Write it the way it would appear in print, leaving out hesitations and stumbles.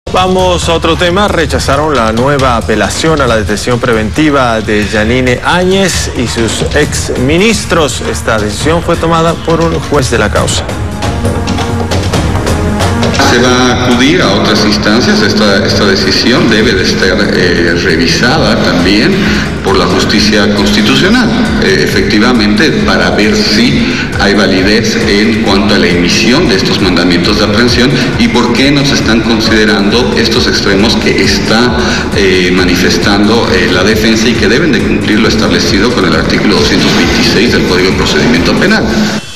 Vamos a otro tema. Rechazaron la nueva apelación a la detención preventiva de Yanine Áñez y sus exministros. Esta decisión fue tomada por un juez de la causa. Se va a acudir a otras instancias. Esta decisión debe de estar revisada también por la justicia constitucional, efectivamente, para ver si hay validez en cuanto a la emisión de estos mandamientos de aprehensión y por qué no se están considerando estos extremos que está manifestando la defensa y que deben de cumplir lo establecido con el artículo 226 del Código de Procedimiento Penal.